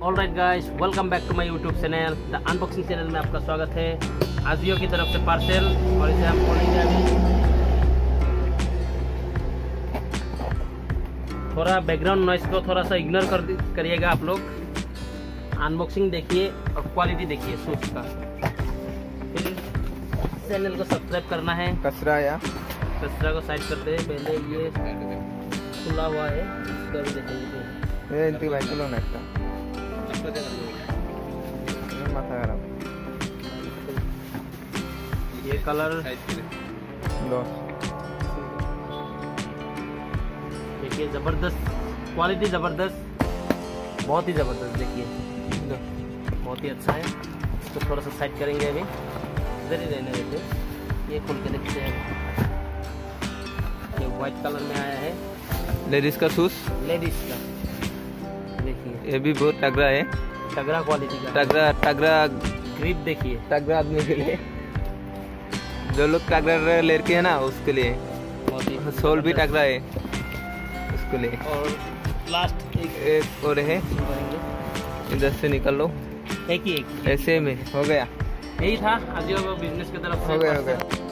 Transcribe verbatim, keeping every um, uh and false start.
All right guys, welcome back to my YouTube channel the unboxing channel में आपका स्वागत है। आजियो की तरफ से पार्सल और इसे हम खोलेंगे अभी। थोड़ा बैकग्राउंड नॉइस को थोड़ा सा इग्नोर कर करिएगा आप लोग। अनबॉक्सिंग देखिए और क्वालिटी देखिए शूज का। फिर चैनल को सब्सक्राइब करना है। कचरा या कचरा को साइड करते हैं। पहले ये खुला हुआ है, इसको भी देखेंगे। ये इंती भाई चलो नेक्स्ट माथा खराब। ये कलर दो देखिए, जबरदस्त क्वालिटी, जबरदस्त, बहुत ही जबरदस्त। देखिए बहुत ही अच्छा है। इसको थोड़ा सा साइड करेंगे अभी, इधर ही रहने देते। ये खोल के देखते हैं। ये व्हाइट कलर में आया है, लेडीज का शूज। लेडीज का देखिए, ये भी बहुत तगड़ा है, तगड़ा क्वालिटी का। तगड़ा तगड़ा ग्रिप देखिए, तगड़ा आदमी के लिए, जो लोग तगड़ा लड़के है ना उसके लिए। बहुत ही सोल भी तगड़ा है उसके लिए। और लास्ट एक एक और है, इधर से निकल लो। एक ही एक ऐसे में हो गया, यही था आजियो बिजनेस की तरफ से। हो गया हो गया।